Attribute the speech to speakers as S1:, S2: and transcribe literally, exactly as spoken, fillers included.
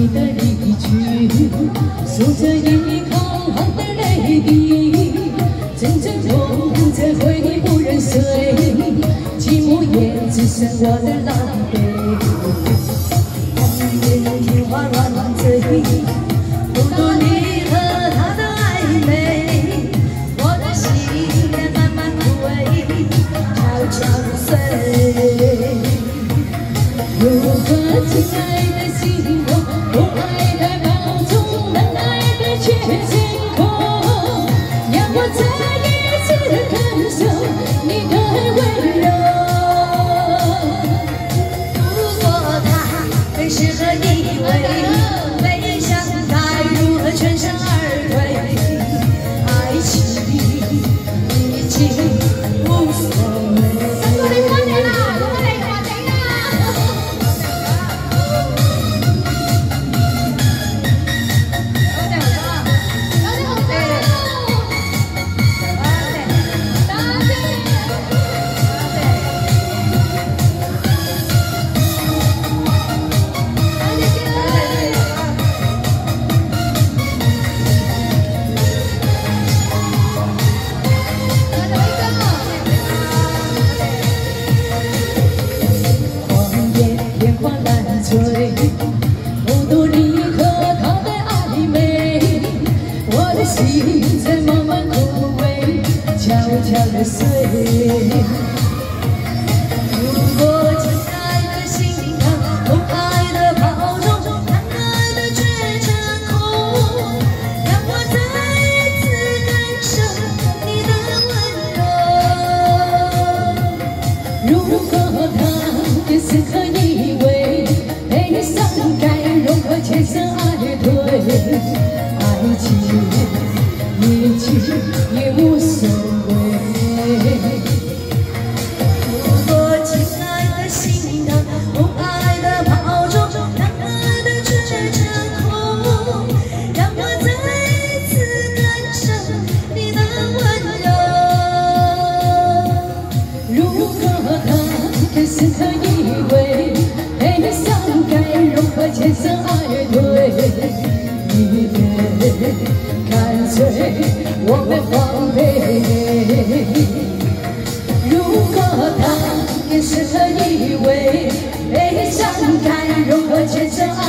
S1: 你的离去，数着一行行的泪滴，阵阵痛在回忆不忍碎，寂寞也只剩我的狼狈。红颜天花乱坠，不渡你和他的暧昧，我的心也慢慢枯萎，悄悄地碎。如何亲爱的心痛，不爱的保重，难爱的却惊恐，让我再一次感受你的温柔。如果他更适合你为，没想该如何全身而退，爱情已经无所谓。不渡你和他的暧昧，我的心在慢慢枯萎，悄悄地碎。如果亲爱的心疼，不爱的保重，难爱的却成空，让我再一次感受你的温柔。如果他也是可以为悲伤该融合千山爱对，爱情已经也无所谓。如果亲爱的心疼，不爱的保重，难爱的却成空，让我再一次感受你的温柔。如果他更适合以为悲伤该融合千山爱对，你干脆我们放飞。如果他也适合以为悲伤该融合千山爱